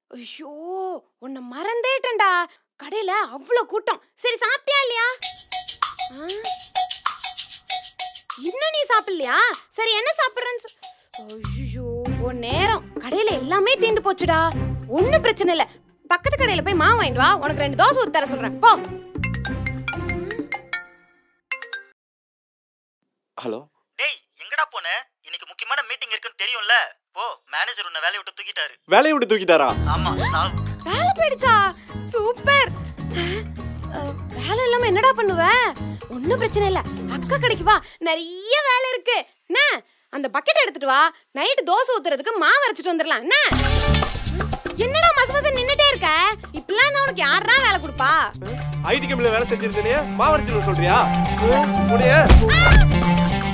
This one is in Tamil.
ஐயோ உன்னை மறந்தேட்டேன்டா. கடையில அவ்வளோ கூட்டம். சரி சாப்பிட்டியா இல்லையா? இன்னும் நீ சாப்பிடலையா? சரி என்ன சாப்பிடுறேன்னு? ஐயோ உன் நேரம் கடையில எல்லாமே தீந்து போச்சுடா. ஒன்னும் பிரச்சனை இல்ல, பக்கத்து கடையில போய் மாவு வாங்கிட்டு வா. உனக்கு 2 தோசை ஊத்தி தர சொல்றேன் போ. ஹலோ டேய் எங்கடா போன? இன்னைக்கு முக்கியமான மீட்டிங் இருக்குன்னு தெரியும்ல. போ, மேனேஜர் உன்னை வேலைய விட்டு தூக்கிட்டாரு. வேலைய விட்டு தூக்கிட்டாரா? ஆமா சாவு. வேலை போயிடுச்சா? சூப்பர். வேலை இல்லாம என்னடா பண்ணுவ? ஒன்னும் பிரச்சனை இல்ல, அக்கா கடைக்கு வா, நிறைய வேலை இருக்கு. என்ன அந்த பக்கெட் எடுத்துட்டு வா, நைட்டு தோசை ஊத்துறதுக்கு மாவு அரைச்சிட்டு வந்துடலாம். என்ன என்னடா மசமச நின்னுட்டே இருக்க? இப்பெல்லாம் நான் உனக்கு யாரா வேலை கொடுப்பா? ஐடி கம்பெனில வேலை செஞ்சிருந்தேனே மாவு அரைச்சிட்டு சொல்றியா? முடியே